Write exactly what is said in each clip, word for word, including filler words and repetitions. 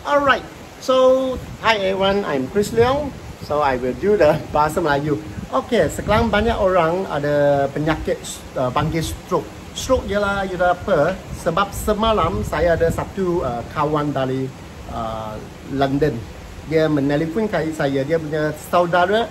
Alright, so hi everyone, I'm Chris Leong. So I will do the bahasa Melayu. Okay, sekarang banyak orang ada penyakit uh, panggil stroke. Stroke ialah ialah apa? Sebab semalam saya ada satu uh, kawan dari uh, London. Dia menelpon saya, dia punya saudara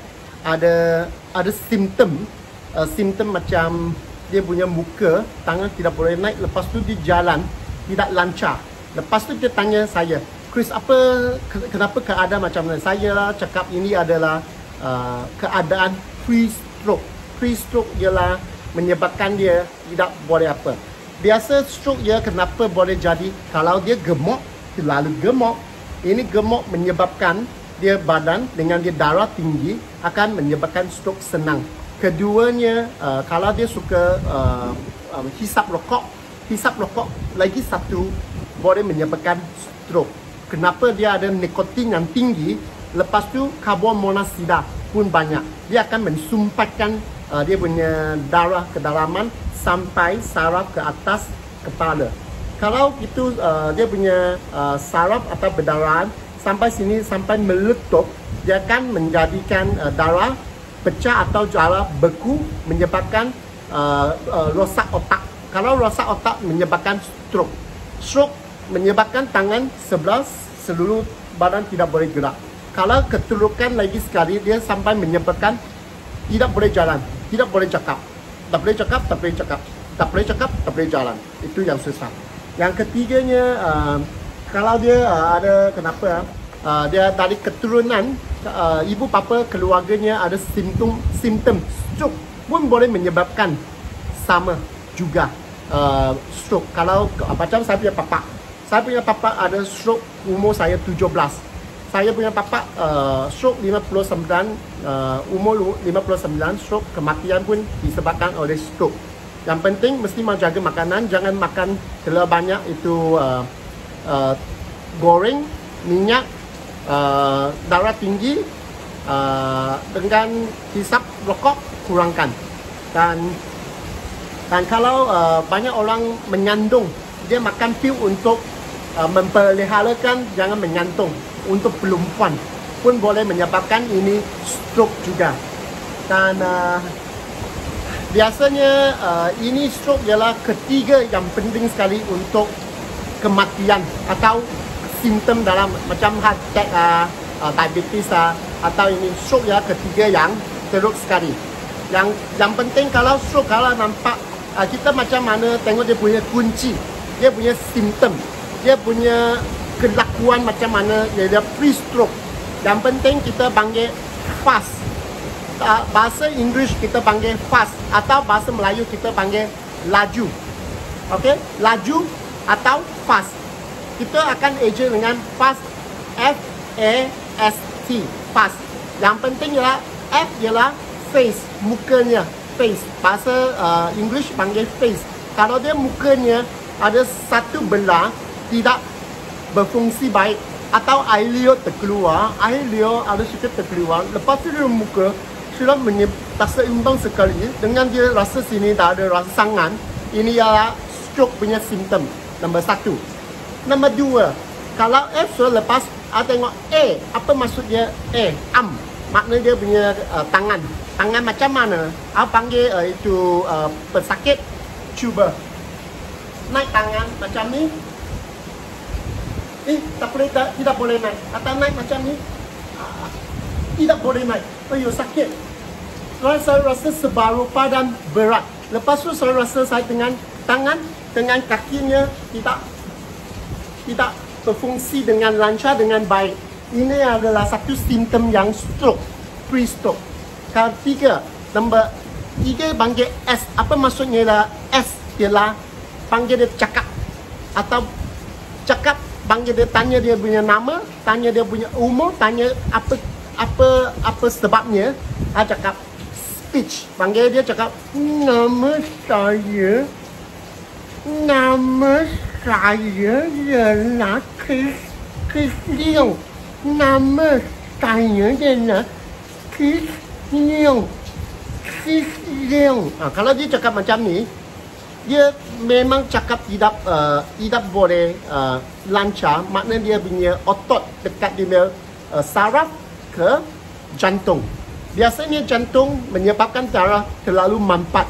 ada ada simptom, uh, simptom macam dia punya muka, tangan tidak boleh naik, lepas tu dia jalan tidak lancar. Lepas tu dia tanya saya, Chris, apa kenapa keadaan macam mana? Saya cakap ini adalah uh, keadaan pre-stroke. Pre-stroke ialah menyebabkan dia tidak boleh apa. Biasa stroke dia kenapa boleh jadi kalau dia gemuk, terlalu gemuk. Ini gemuk menyebabkan dia badan dengan dia darah tinggi akan menyebabkan stroke senang. Keduanya, uh, kalau dia suka uh, um, hisap rokok, hisap rokok lagi satu boleh menyebabkan stroke. Kenapa dia ada nikotin yang tinggi, lepas tu karbon monoksida pun banyak. Dia akan mensumpatkan uh, dia punya darah kedalaman sampai saraf ke atas kepala. Kalau itu uh, dia punya uh, saraf atau perdarahan sampai sini sampai meletup, dia akan menjadikan uh, darah pecah atau darah beku menyebabkan uh, uh, rosak otak. Kalau rosak otak menyebabkan stroke. Stroke menyebabkan tangan sebelah seluruh badan tidak boleh gerak. Kalau keturukan lagi sekali, dia sampai menyebabkan tidak boleh jalan, tidak boleh cakap, tak boleh cakap, tak boleh cakap, tak boleh cakap, tak boleh jalan. Itu yang susah. Yang ketiganya, uh, kalau dia uh, ada kenapa, uh, dia dari keturunan, uh, ibu bapa keluarganya ada simptom simptom stroke pun boleh menyebabkan sama juga uh, stroke. Kalau uh, macam saya punya papa. Saya punya papa ada stroke umur saya tujuh belas. Saya punya papa uh, stroke lima puluh sembilan, uh, umur lima puluh sembilan, stroke, kematian pun disebabkan oleh stroke. Yang penting mesti menjaga makanan, jangan makan terlalu banyak itu uh, uh, goreng, minyak, uh, darah tinggi, uh, dengan hisap rokok kurangkan. Dan dan kalau uh, banyak orang menyandung, dia makan pil untuk uh, memperliharakan jangan menyantung. Untuk perempuan pun boleh menyebabkan ini stroke juga. Dan uh, biasanya uh, ini stroke ialah ketiga yang penting sekali untuk kematian atau simptom dalam macam heart attack, uh, uh, diabetes uh, atau ini stroke ya, ketiga yang teruk sekali. Yang yang penting kalau stroke, kalau nampak uh, kita macam mana tengok dia punya kunci, dia punya simptom, dia punya kelakuan macam mana, dia pre-stroke. Yang penting kita panggil fast. Bahasa Inggeris kita panggil fast, atau bahasa Melayu kita panggil laju. Okey, laju atau fast. Kita akan eja dengan fast, F A S T, fast. Yang penting ialah F ialah face, mukanya, face. Bahasa uh, Inggeris panggil face. Kalau dia mukanya ada satu belah tidak berfungsi baik atau air liur terkeluar, air liur ada sikit terkeluar, lepas tu dia muka sudah tak seimbang sekali, dengan dia rasa sini tak ada rasa sangan, ini ialah stroke punya simptom. Nombor satu. Nombor dua, kalau F sudah lepas, ada tengok A, apa maksud dia A, arm, makna dia punya uh, tangan. Tangan macam mana? Aku panggil uh, itu uh, pesakit, cuba naik tangan macam ni. Eh, tak boleh, tak, tidak boleh naik. Atau naik macam ni, ah, tidak boleh naik. Oh, sakit. Saya rasa sebarupa dan berat. Lepas tu saya rasa saya dengan tangan, dengan kakinya tidak tidak berfungsi dengan lancar, dengan baik. Ini adalah satu simptom yang stroke, pre-stroke. Ketiga, nombor tiga panggil S. Apa maksudnya lah S? Ialah panggil dia cakap atau cakap. Panggil dia, tanya dia punya nama, tanya dia punya umur, tanya apa apa apa sebabnya. Ah, cakap speech. Panggil dia cakap, nama saya, nama saya ialah Chris Chris Leong. Nama saya ialah Chris Leong. Chris Leong. Ah, kalau dia cakap macam ni, dia memang cakap tidak uh, tidak boleh uh, lancar, maknanya dia punya otot dekat dia uh, saraf ke jantung. Biasanya jantung menyebabkan darah terlalu mampat.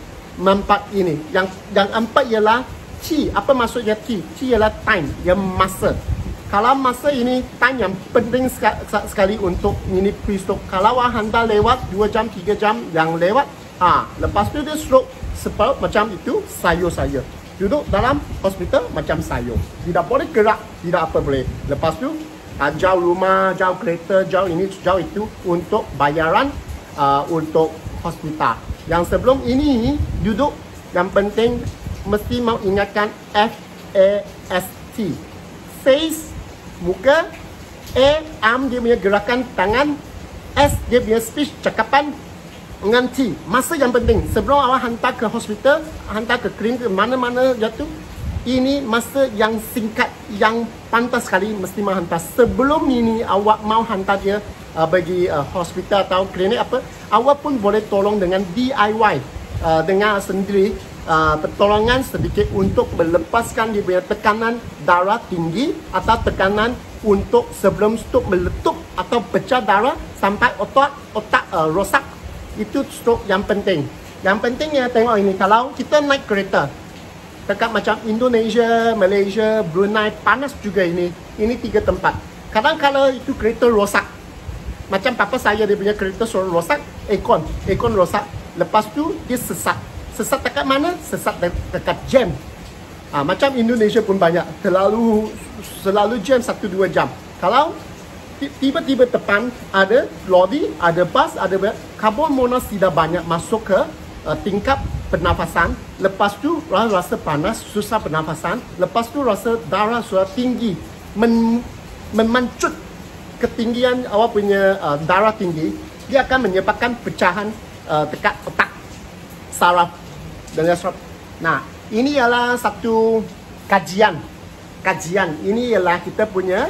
Mampat ini. Yang yang empat ialah T. Apa maksudnya T? T ialah time, dia masa. Kalau masa ini time yang penting sekali untuk ini pre-stroke. Kalau anda lewat dua jam, tiga jam yang lewat, ha, lepas tu dia stroke seperti macam itu, sayur-sayur. Duduk dalam hospital macam sayur. Tidak boleh gerak, tidak apa boleh. Lepas tu uh, jauh rumah, jauh kereta, jauh ini, jauh itu untuk bayaran uh, untuk hospital. Yang sebelum ini duduk, yang penting mesti mau ingatkan F A S T. Face, muka. A, arm dia punya gerakan tangan. S, dia punya speech, cakapan. Dengan T, masa yang penting. Sebelum awak hantar ke hospital, hantar ke klinik, ke mana-mana jatuh, ini masa yang singkat, yang pantas sekali mesti mau hantar. Sebelum ini awak mau hantar dia uh, bagi uh, hospital atau klinik apa, awak pun boleh tolong dengan D I Y, uh, dengan sendiri uh, pertolongan sedikit untuk melepaskan dia punya tekanan darah tinggi atau tekanan untuk sebelum stroke meletup atau pecah darah sampai otak otak uh, rosak. Itu stroke yang penting. Yang pentingnya tengok ini, kalau kita naik kereta dekat macam Indonesia, Malaysia, Brunei, panas juga ini. Ini tiga tempat. Kadang kalau itu kereta rosak, macam papa saya dia punya kereta rosak, aircon, aircon rosak. Lepas tu dia sesat. Sesat dekat mana? Sesat de dekat jam. Ha, macam Indonesia pun banyak, terlalu selalu jam satu dua jam. Kalau tiba-tiba depan ada lori, ada bas, ada karbon monoksida banyak masuk ke uh, tingkap pernafasan. Lepas tu rasa panas, susah pernafasan. Lepas tu rasa darah sudah tinggi, men memancut ketinggian awak punya uh, darah tinggi. Dia akan menyebabkan pecahan uh, dekat otak, saraf dan saraf. Nah, ini ialah satu kajian. Kajian ini ialah kita punya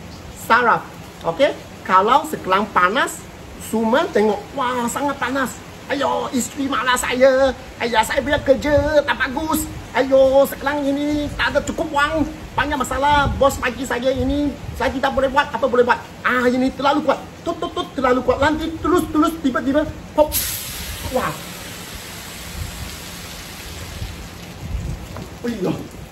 saraf. Okey, kalau sekarang panas, semua tengok, wah sangat panas. Ayo, isteri malas saya. Ayah saya biar kerja tak bagus. Ayo, sekarang ini tak ada cukup wang, banyak masalah. Bos bagi saya ini, saya tidak boleh buat, apa boleh buat. Ah, ini terlalu kuat. Tut, tut, tut, terlalu kuat. Nanti terus-terus tiba-tiba, pop. Wah. Ayo.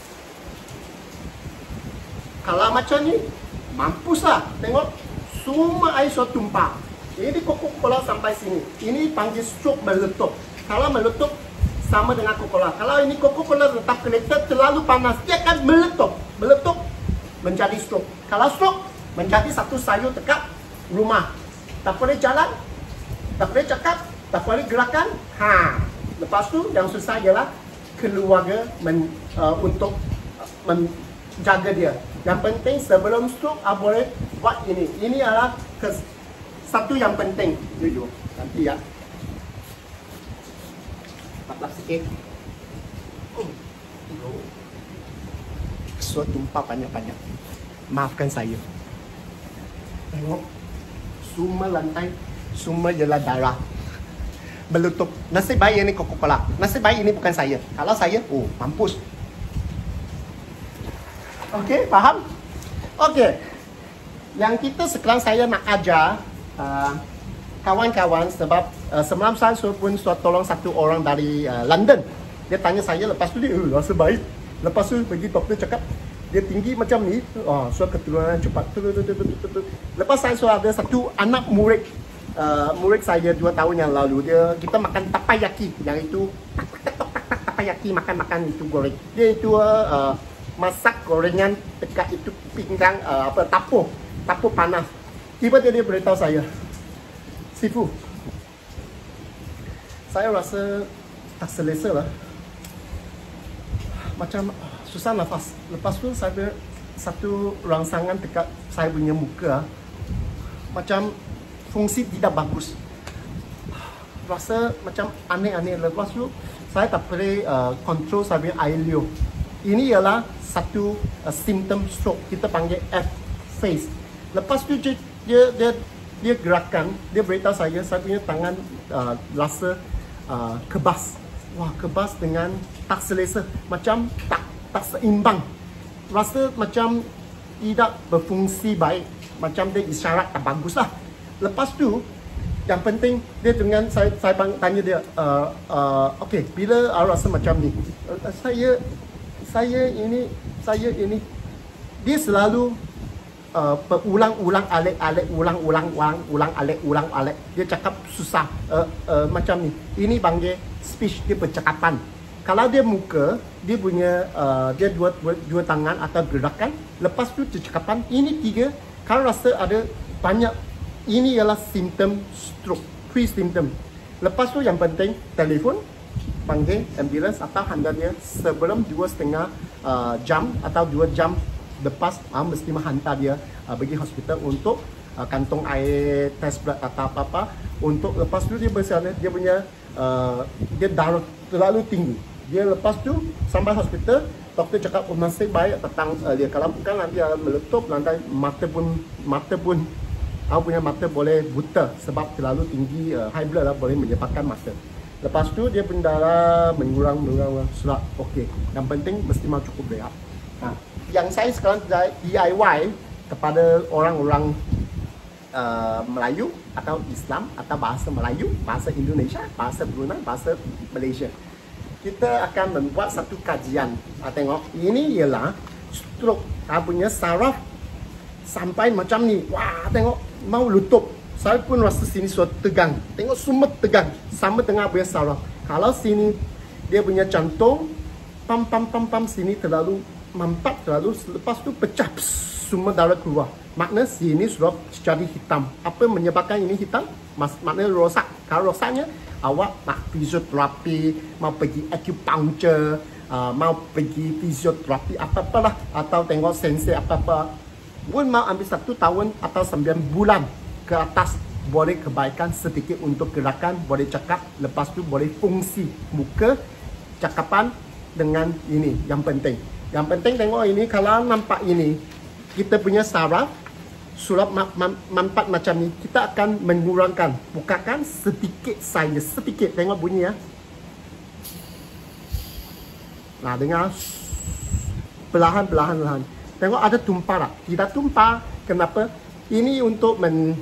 Kalau macam ni, mampuslah. Tengok. Semua air sudah tumpah. Ini Coca-Cola sampai sini. Ini panggil stroke meletup. Kalau meletup sama dengan Coca-Cola. Kalau ini Coca-Cola tetap kereta terlalu panas, dia akan meletup. Meletup menjadi stroke. Kalau stroke menjadi satu sayur dekat rumah. Tak boleh jalan, tak boleh cakap, tak boleh gerakan. Ha. Lepas tu yang susah ialah keluarga men, uh, untuk uh, menjaga dia. Yang penting sebelum stroke, ah boleh buat ini. Ini adalah kes, satu yang penting. Jujur, nanti ya. Patlah sikit. Oh. Suatu tumpah banyak-banyak. Maafkan saya. Tengok. Semua lantai, semua ialah darah. Meletup. Nasib baik ini Coca-Cola. Nasib baik ini bukan saya. Kalau saya, oh mampus. Okey, faham? Okey. Yang kita sekarang saya nak ajar kawan-kawan uh, sebab uh, semalam saya pun sudah tolong satu orang dari uh, London. Dia tanya saya, lepas tu dia, oh, rasa baik. Lepas tu pergi doktor cakap, dia tinggi macam ni, oh, sudah keturunan cepat. Lepas saya sudah ada satu anak murid, uh, murid saya dua tahun yang lalu. Dia kita makan takoyaki, yang itu takoyaki, makan-makan itu goreng. Dia itu uh, masak gorengan dekat itu pinggang uh, apa tapur, tapur panas. Tiba-tiba dia beritahu saya, Sifu, saya rasa tak selesa lah. Macam susah nafas. Lepas tu saya satu rangsangan dekat saya punya muka, macam fungsi tidak bagus. Rasa macam aneh-aneh. Lepas tu saya tak boleh uh, kontrol saya punya air liur. Ini ialah satu uh, simptom stroke, kita panggil F phase. Lepas tu dia dia dia, dia gerakan, dia beritahu saya, saya punya tangan uh, rasa uh, kebas. wah kebas dengan tak selesa, macam tak tak seimbang. Rasa macam tidak berfungsi baik, macam dia isyarat tak bagus lah. Lepas tu yang penting dia dengan saya saya tanya dia, uh, uh, okey, bila awak rasa macam ni? Uh, saya saya ini saya ini dia selalu uh, berulang-ulang alik-alik, ulang-ulang ulang ulang alik ulang alik. Dia cakap susah, uh, uh, macam ni. Ini panggil speech, dia percakapan. Kalau dia muka, dia punya uh, dia dua, dua dua tangan atau gerakan. Lepas tu percakapan. Ini tiga. Kalau rasa ada banyak, ini ialah simptom stroke, three symptom. Lepas tu yang penting telefon, panggil ambulans atau hantar dia sebelum dua setengah uh, jam atau dua jam lepas, uh, mesti menghantar dia uh, pergi hospital untuk uh, kantong air, test blood atau apa-apa. Untuk lepas tu dia bersama, dia punya uh, dia darah terlalu tinggi. Dia lepas tu sampai hospital, doktor cakap oh, nasib baik tentang uh, dia. Kalau bukan nanti akan meletup, nanti mata pun mata pun aku punya mata boleh buta sebab terlalu tinggi, uh, high blood lah, boleh menyebabkan mata. Lepas tu dia pun darah mengurang mengurang sudah okey. Yang penting mesti mau cukup rehat. Ha. Yang saya sekarang D I Y kepada orang-orang uh, Melayu atau Islam atau bahasa Melayu, bahasa Indonesia, bahasa Brunei, bahasa Malaysia. Kita akan membuat satu kajian. Ha, tengok, ini ialah stroke. Ha, punya saraf sampai macam ni. Wah, tengok mau lutut. Saya pun rasa sini suatu tegang. Tengok semua tegang. Sama dengan punya saraf. Kalau sini dia punya jantung, pam pam pam pam sini terlalu mampat terlalu, lepas tu pecah, pss, semua darah keluar. Makna sini sudah jadi hitam. Apa menyebabkan ini hitam? Mas, makna rosak. Kalau rosaknya, awak nak fisioterapi, mau pergi acupuncture, uh, mau pergi fisioterapi apa-apalah, atau tengok sensei apa-apa, pun mau ambil satu tahun atau sembilan bulan ke atas, boleh kebaikan sedikit untuk gerakan, boleh cakap, lepas tu boleh fungsi muka, cakapan dengan ini yang penting. Yang penting tengok ini, kalau nampak ini, kita punya saraf surat mampat macam ni, kita akan mengurangkan, bukakan sedikit saja, sedikit, tengok bunyi ya. Nah, dengar perlahan-perlahan perlahan. Tengok ada tumpah tak? Tidak tumpah. Kenapa? Ini untuk men,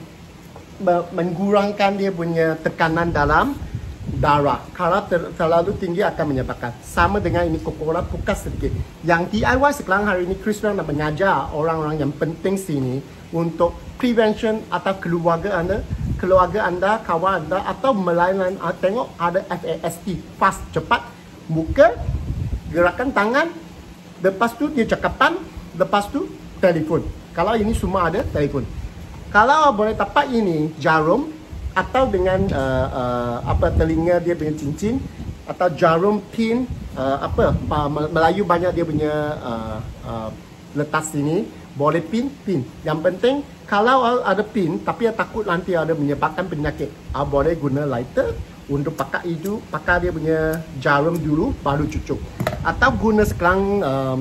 mengurangkan dia punya tekanan dalam darah. Kalau ter, terlalu tinggi akan menyebabkan. Sama dengan ini Coca-Cola, buka sedikit. Yang D I Y sekarang hari ini Chris nak mengajar orang-orang yang penting sini untuk prevention atau keluarga anda, keluarga anda, kawan anda atau melayan. Tengok ada F A S T, fast, cepat, muka, gerakan tangan, lepas tu dia cakapan, lepas tu telefon. Kalau ini semua ada telefon. Kalau boleh tapak ini jarum atau dengan uh, uh, apa telinga dia punya cincin atau jarum pin, uh, apa Melayu banyak dia punya uh, uh, letak sini, boleh pin pin. Yang penting kalau ada pin tapi takut nanti ada menyebabkan penyakit, uh, boleh guna lighter untuk pakai itu, pakai dia punya jarum dulu baru cucuk. Atau guna sekarang um,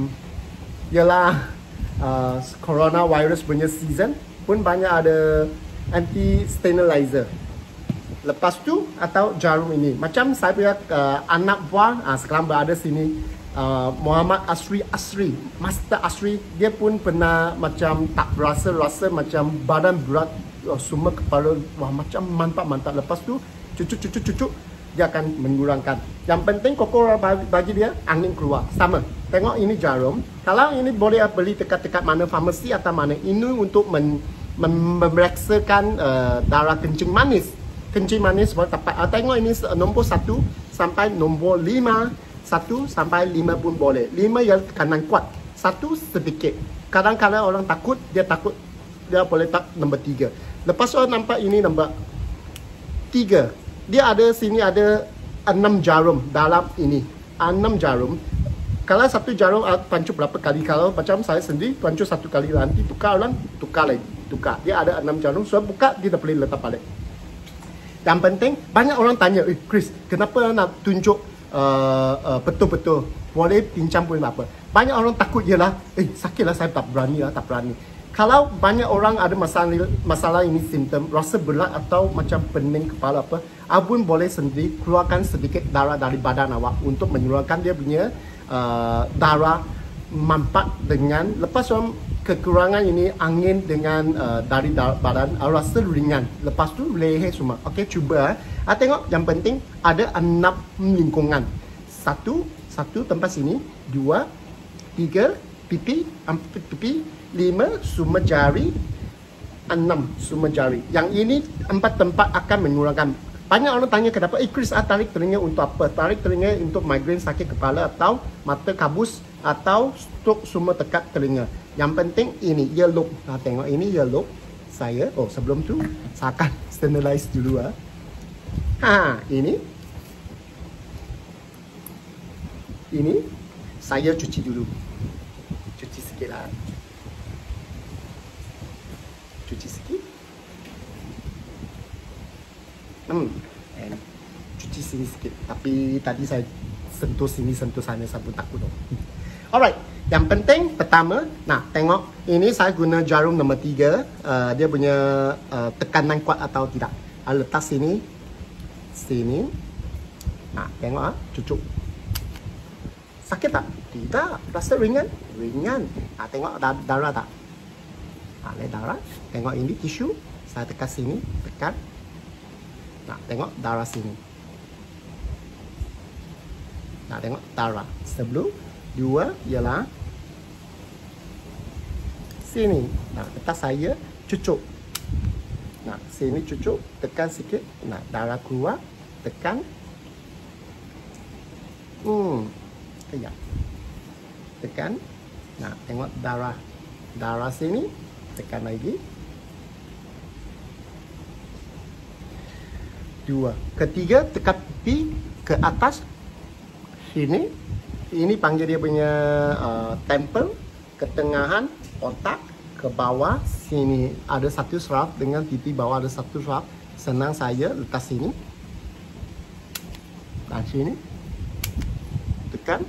ialah uh, coronavirus punya season pun banyak ada anti sterilizer. Lepas tu atau jarum ini, macam saya punya uh, anak buah uh, sekarang berada sini, uh, Muhammad Asri Asri, Master Asri, dia pun pernah macam tak berasa rasa macam badan berat, uh, semua kepala wah macam mantap-mantap. Lepas tu cucuk-cucuk-cucuk dia akan mengurangkan. Yang penting Coca-Cola bagi dia angin keluar. Sama. Tengok ini jarum. Kalau ini boleh beli dekat-dekat mana farmasi atau mana, ini untuk men, men, memeriksakan uh, darah kencing manis. Kencing manis boleh tepat. Uh, tengok ini nombor satu sampai nombor lima. Satu sampai lima pun boleh. Lima yang kanan kuat. Satu sedikit. Kadang-kadang orang takut, dia takut dia boleh tak nombor tiga. Lepas orang nampak ini nombor tiga. Dia ada sini ada enam jarum dalam ini. Enam jarum. Kalau satu jarum pancuk berapa kali? Kalau macam saya sendiri pancuk satu kali, nanti tukar orang, tukar lagi, tukar. Dia ada enam jarum. So buka dia dah boleh letak balik. Yang penting banyak orang tanya, eh Chris, kenapa nak tunjuk betul-betul? Uh, uh, boleh pincang pun apa? Banyak orang takut je lah. Eh sakit lah, saya tak berani lah, tak berani. Kalau banyak orang ada masalah masalah ini simptom, rasa berat atau macam pening kepala apa, Abun boleh sendiri keluarkan sedikit darah dari badan awak untuk menyuarakan dia punya uh, darah mampat dengan lepas orang kekurangan ini angin dengan uh, dari badan rasa ringan. Lepas tu leher semua. Okey, cuba. Ah, tengok yang penting ada enam lingkungan. Satu, satu tempat sini, dua, tiga, pipi, empat pipi, lima, sumber jari, enam sumber jari. Yang ini empat tempat akan mengurangkan. Banyak orang tanya kenapa, eh Chris, ah, tarik telinga untuk apa? Tarik telinga untuk migrain sakit kepala atau mata kabus atau stroke semua tekat telinga. Yang penting ini ear lobe. Nah, tengok ini ear lobe saya. Oh, sebelum tu saya akan sterilize dulu ah. Ha, ini. Ini saya cuci dulu. Cuci sikit lah. Cuci sikit. Hmm. And cuci sini sikit. Tapi tadi saya sentuh sini, sentuh sana, saya pun takut. Alright. Yang penting pertama, nah tengok ini saya guna jarum nombor tiga. Uh, dia punya uh, tekanan kuat atau tidak. Uh, letak sini, sini. Nah tengok ah, cucuk. Sakit tak? Tidak. Rasa ringan? Ringan. Nah tengok darah tak? Nah, lihat darah. Tengok ini tisu. Saya tekan sini, tekan. Nah tengok darah sini. Nah tengok darah. Sebelum dua ialah sini. Nah, atas saya cucuk. Nah, sini cucuk, tekan sikit. Nah, darah keluar, tekan. Hmm. Kayak. Tekan. Nah, tengok darah. Darah sini, tekan lagi. Dua. Ketiga, tekan pipi ke atas. Sini. Ini panggil dia punya uh, temple, ketengahan, otak, ke bawah. Sini ada satu serap dengan pipi bawah ada satu serap. Senang saya letak sini. Dan sini. Tekan.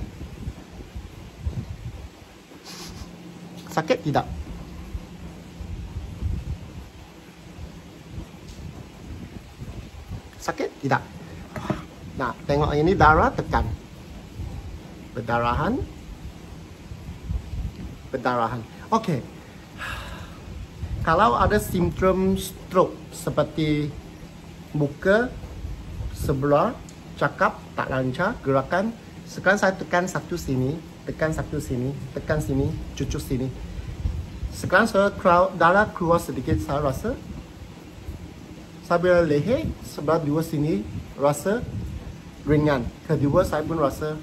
Sakit tidak? Sakit tidak? Nah, tengok ini darah, tekan. Perdarahan. Perdarahan. Okey. Kalau ada simptom stroke seperti muka sebelah, cakap tak lancar, gerakan, sekarang saya tekan satu sini, tekan satu sini, tekan sini, cucuk sini. Sekarang saya darah keluar sedikit, saya rasa saya leher sebelah dua sini rasa ringan. Kedua saya pun rasa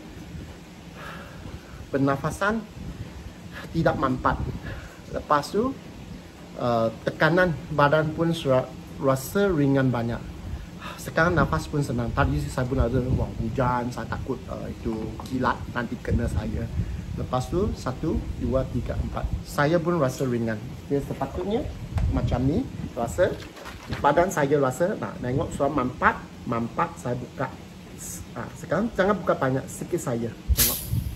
pernafasan tidak mampat. Lepas tu uh, tekanan badan pun rasa ringan banyak. Sekarang nafas pun senang. Tadi saya pun ada wah, hujan, saya takut uh, itu kilat nanti kena saya. Lepas tu satu, dua, tiga, empat. Saya pun rasa ringan. Dia sepatutnya macam ni rasa. Badan saya rasa. Nah, tengok suara mampat, mampat saya buka. Ah, sekarang jangan buka banyak, sikit saja. Tengok.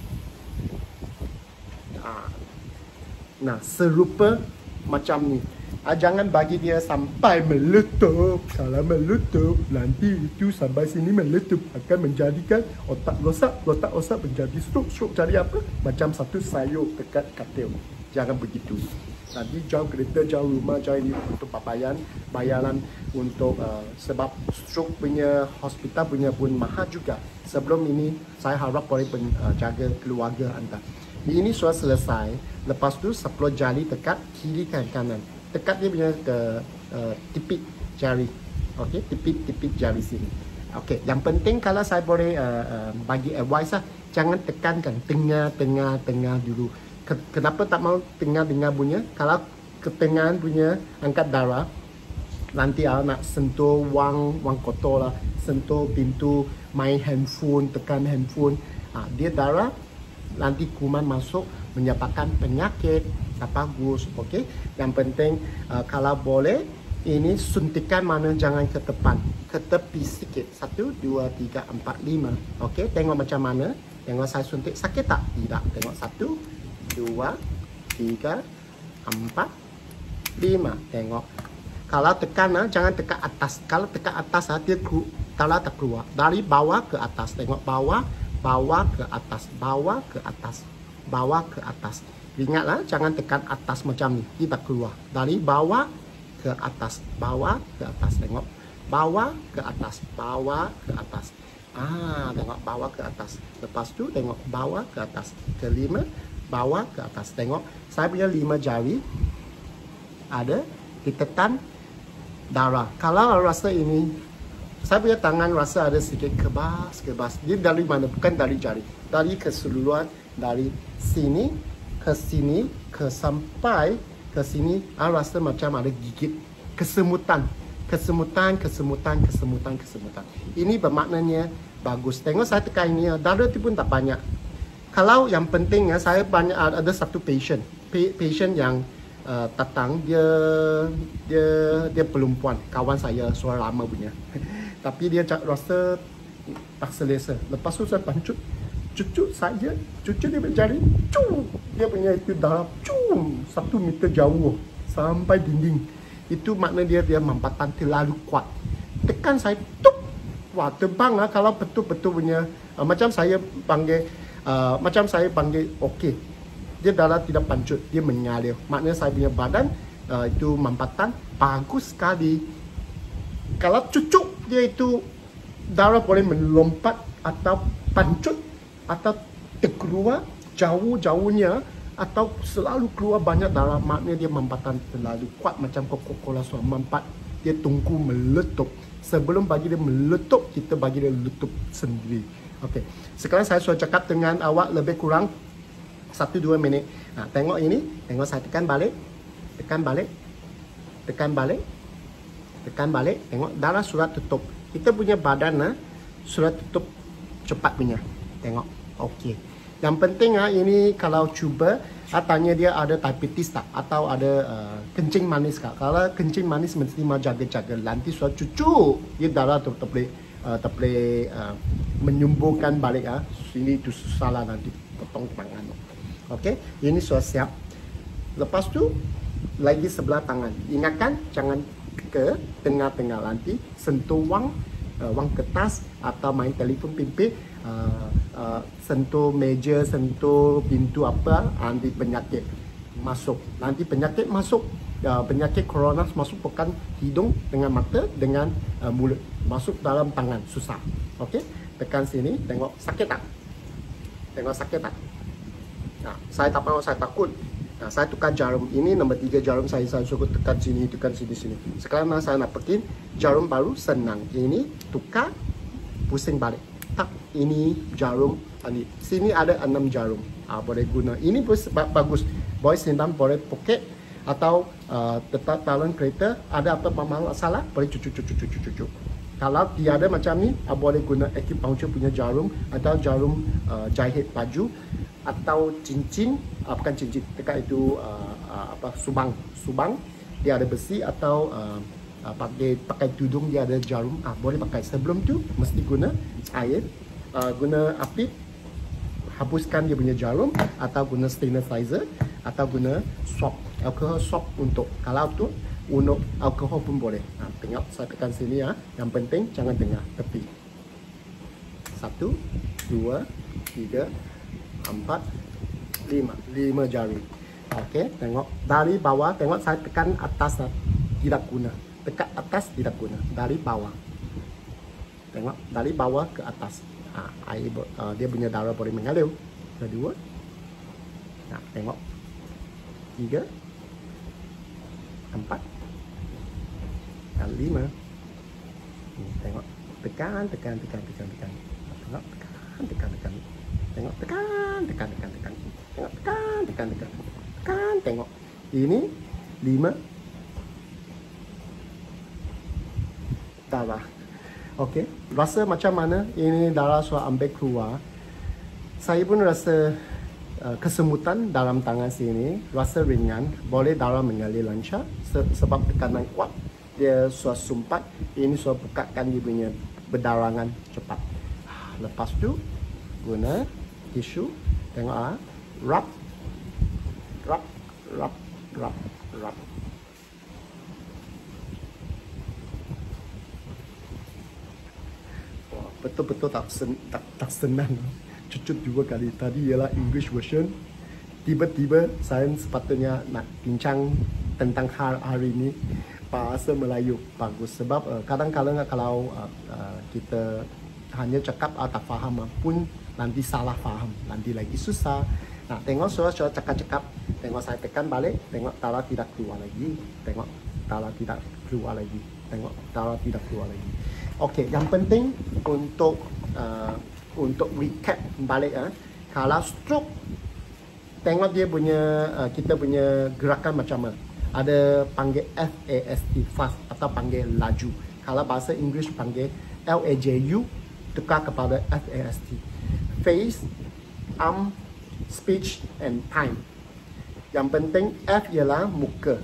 Nah, serupa macam ni. Ah, jangan bagi dia sampai meletup. Kalau meletup, nanti itu sampai sini meletup akan menjadikan otak rosak, otak rosak menjadi stroke. Stroke jadi apa? Macam satu sayur dekat katil. Jangan begitu. Nanti jauh kereta, jauh rumah, jauh ini untuk bayaran, bayaran untuk uh, sebab stroke punya hospital punya pun mahal juga. Sebelum ini, saya harap boleh menjaga uh, keluarga anda. Ini sudah selesai. Lepas tu sepuluh jari tekat kiri kan kanan. Tekat dia punya ke uh, tipik jari. Okey, tipik-tipik jari sini. Okey, yang penting kalau saya boleh uh, uh, bagi advice lah, jangan tekankan tengah-tengah-tengah dulu. Kenapa tak mau tengah-tengah punya? Kalau ketengahan punya angkat darah, nanti awak nak sentuh wang wang kotor lah, sentuh pintu, main handphone, tekan handphone, ah, dia darah. Nanti kuman masuk menyebabkan penyakit. Tak bagus. Okey. Yang penting uh, kalau boleh ini suntikan mana jangan ke depan, ke tepi sikit. Satu, dua, tiga, empat, lima. Okey. Tengok macam mana. Tengok saya suntik sakit tak? Tidak. Tengok satu, dua, tiga, empat, lima. Tengok. Kalau tekan ah, jangan tekan atas. Kalau tekan atas ah, dia keluar, darah tak keluar. Dari bawah ke atas. Tengok bawah, bawah ke atas, bawah ke atas, bawah ke atas. Ingatlah, jangan tekan atas macam ni. Dia tak keluar. Dari bawah ke atas, bawah ke atas. Tengok bawah ke atas, bawah ke atas. Ah, tengok bawah ke atas. Lepas tu tengok bawah ke atas. Kelima, bawah ke atas. Tengok saya punya lima jari ada ditekan darah. Kalau rasa ini, saya punya tangan rasa ada sedikit kebas, kebas. Dia dari mana? Bukan dari jari. Dari keseluruhan, dari sini ke sini, ke sampai ke sini, saya rasa macam ada gigit. Kesemutan. Kesemutan, kesemutan, kesemutan, kesemutan. Ini bermaknanya bagus. Tengok saya tekan ini, darah itu pun tak banyak. Kalau yang penting, saya banyak ada satu patient. Patient yang Uh, datang, dia dia dia perempuan, kawan saya, suara lama punya. Tapi dia rasa tak selesa. Lepas tu saya pancut, cucuk saja, cucuk dia berjari, cum, dia punya itu darah, cum, satu meter jauh sampai dinding. Itu makna dia dia mampatan terlalu kuat. Tekan saya, tup, wah terbang lah. Kalau betul-betul punya, uh, macam saya panggil, uh, macam saya panggil, okey. Dia darah tidak pancut, dia mengalir. Maknanya saya punya badan uh, itu mampatan bagus sekali. Kalau cucuk dia itu darah boleh melompat atau pancut atau terkeluar jauh-jauhnya atau selalu keluar banyak darah. Maknanya dia mampatan terlalu kuat macam Coca-Cola suam mampat. Dia tunggu meletup. Sebelum bagi dia meletup, kita bagi dia letup sendiri. Okey. Sekarang saya sudah cakap dengan awak lebih kurang satu dua minit. Nah, tengok ini, tengok saya tekan balik, tekan balik, tekan balik, tekan balik. Tengok darah surat tutup. Kita punya badan nah, surat tutup cepat punya. Tengok, okey. Yang penting ah ini kalau cuba, ah, tanya dia ada diabetes tak atau ada uh, kencing manis tak. Kalau kencing manis mesti mau jaga-jaga. Nanti surat cucu, dia darah tu tak boleh, uh, tak boleh uh, menyembuhkan balik ah. Ini tu salah nanti potong tangan. Okey, ini sudah siap. Lepas tu lagi sebelah tangan. Ingatkan jangan ke tengah-tengah, nanti sentuh wang, uh, wang kertas atau main telefon pimpin, uh, uh, sentuh meja, sentuh pintu apa, nanti penyakit masuk. Nanti penyakit masuk, uh, penyakit corona masuk bukan hidung dengan mata dengan uh, mulut, masuk dalam tangan susah. Okey, tekan sini, tengok sakit tak? Tengok sakit tak? Nah, saya tak mau, saya takut. Nah, saya tukar jarum. Ini nombor tiga jarum saya, saya suruh tekan sini, tekan sini, sini. Sekarang saya nak pakai jarum baru, senang. Ini tukar, pusing balik. Tak, ini jarum. Ini. Sini ada enam jarum. Ah, boleh guna. Ini bagus. Boleh simpan, boleh poket. Atau uh, tetap dalam kereta. Ada apa masalah, boleh cucuk, cucuk, cucuk, cucuk. Kalau tiada macam ni, ah, boleh guna acupuncture punya jarum. Atau jarum uh, jahit baju. Atau cincin, uh, bukan cincin, dekat itu uh, uh, apa subang, subang dia ada besi atau uh, uh, pakai pakai tudung dia ada jarum, ah boleh pakai. Sebelum tu mesti guna air, uh, guna api, hapuskan dia punya jarum atau guna sterilizer atau guna swab, alkohol swab untuk kalau tu untuk alkohol pun boleh. Nah, tengok saya tekan sini ya. Yang penting jangan tengah tepi. Satu, dua, tiga. Empat, lima, lima jari. Okey, tengok dari bawah, tengok saya tekan atas tidak guna, tekan atas tidak guna, dari bawah. Tengok dari bawah ke atas. Ah, air uh, dia punya darah boleh mengalir. Kedua, nah tengok tiga, empat, dan lima. Tengok tekan, tekan, tekan, tekan, tekan. Tengok tekan, tekan, tekan. Tengok tekan, tekan, tekan, tekan. Tengok tekan, tekan, tekan. Tekan, tengok. Ini lima darah. Okey, rasa macam mana? Ini darah sudah ambil keluar. Saya pun rasa uh, kesemutan dalam tangan sini, rasa ringan, boleh darah mengalir lancar sebab tekanan kuat. Dia sudah sumpat, ini sudah bukakan dia punya berdarangan cepat. Lepas tu guna tisu, tengok ah, rub, rub, rub, rub, rub. betul-betul tak, sen, tak, tak senang. Cucut dua kali. Tadi ialah English version. Tiba-tiba saya sepatutnya nak bincang tentang hari ini bahasa Melayu bagus. Sebab kadang-kadang kalau uh, kita hanya cakap atau tak faham pun nanti salah faham, nanti lagi susah. Nah, tengok suara-suara cakap-cakap, tengok saya tekan balik, tengok Tara tidak keluar lagi, tengok Tara tidak keluar lagi, tengok Tara tidak keluar lagi. Okey, yang penting untuk uh, untuk recap balik ah, uh, kalau stroke, tengok dia punya uh, kita punya gerakan macam mana. Ada panggil F A S T, fast, atau panggil laju. Kalau bahasa Inggeris panggil L A J U, tukar kepada F A S T. Face, arm, speech and time. Yang penting F ialah muka,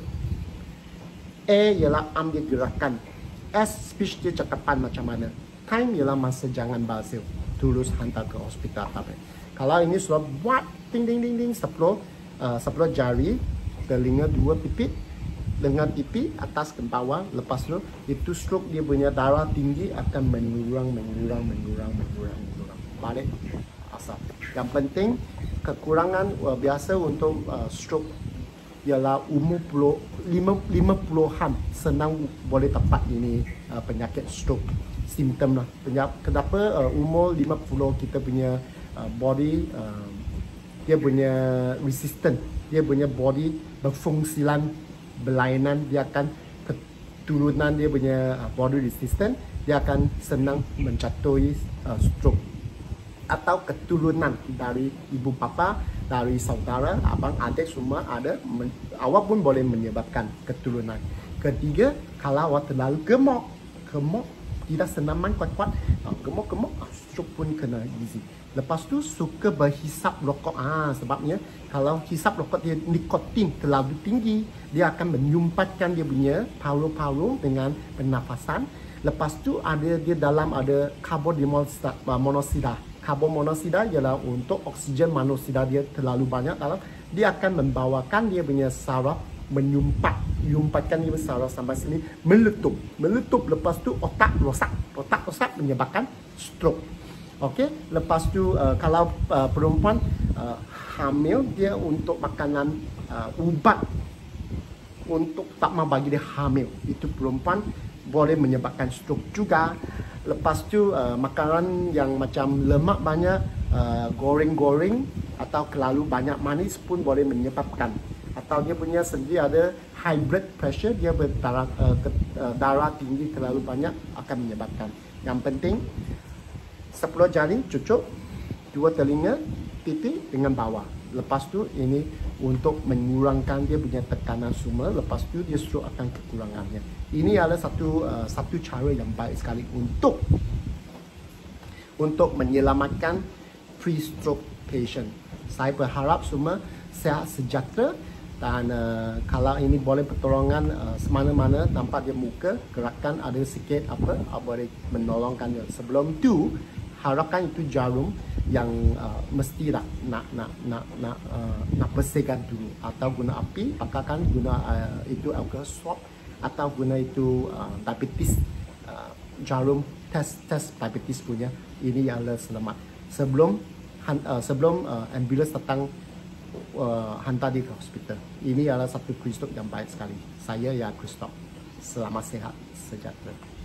A ialah arm dia gerakan, S speech dia cakapan macam mana, time ialah masa jangan bazir, terus hantar ke hospital. Tapi kalau ini sudah buat ding ding ding ding sepuluh uh, sepuluh jari, telinga dua pipit, lengan pipi atas ke bawah, lepas tu itu stroke dia punya darah tinggi akan mengurang mengurang mengurang mengurang mengurang balik asal. Yang penting kekurangan uh, biasa untuk uh, stroke ialah umur lima puluhan senang boleh dapat ini uh, penyakit stroke simptom lah. Kenapa uh, umur lima puluh kita punya uh, body uh, dia punya resistant, dia punya body berfungsilan berlainan, dia akan keturunan dia punya uh, body resistant, dia akan senang menjatuhi uh, stroke. Atau keturunan dari ibu bapa, dari saudara, abang, adik semua ada, awak pun boleh menyebabkan keturunan. Ketiga, kalau awak terlalu gemuk, gemuk tidak senaman kuat-kuat, gemuk-gemuk, stroke pun kena easy. Lepas tu suka berhisap rokok, ah sebabnya kalau hisap rokok dia nikotin terlalu tinggi, dia akan menyumpatkan dia punya paru-paru dengan pernafasan. Lepas tu ada dia dalam ada karbon monoksida. Karbon monoksida ialah untuk oksigen monoksida dia terlalu banyak dalam, dia akan membawakan dia punya saraf menyumpat, yumpatkan dia saraf sampai sini meletup, meletup lepas tu otak rosak, otak rosak menyebabkan stroke. Okey, lepas tu uh, kalau uh, perempuan uh, hamil, dia untuk makanan uh, ubat untuk tak mau bagi dia hamil, itu perempuan boleh menyebabkan stroke juga. Lepas tu uh, makanan yang macam lemak banyak, goreng-goreng uh, atau terlalu banyak manis pun boleh menyebabkan. Atau dia punya sendiri ada high blood pressure, dia berdarah uh, ke, uh, darah tinggi terlalu banyak akan menyebabkan. Yang penting sepuluh jari cucuk, dua telinga, pipi dengan bawah. Lepas tu ini untuk mengurangkan dia punya tekanan semua. Lepas tu dia stroke akan kekurangannya. Ini adalah satu uh, satu cara yang baik sekali untuk untuk menyelamatkan pre-stroke patient. Saya berharap semua sihat sejahtera, dan uh, kalau ini boleh pertolongan uh, semana-mana tanpa dia muka, gerakan ada sikit apa, uh, boleh menolongkan dia. Sebelum tu harapkan itu jarum yang uh, mesti nak nak nak nak nak, uh, nak bersihkan dulu, atau guna api, pakaikan guna uh, itu alcohol swab, atau guna itu uh, diabetes uh, jarum test test diabetes punya. Ini yang lebih selamat sebelum uh, sebelum uh, ambulans datang uh, hantar dia ke hospital. Ini adalah satu pre-stroke yang baik sekali. Saya ya Christoph. Selamat sehat sejahtera.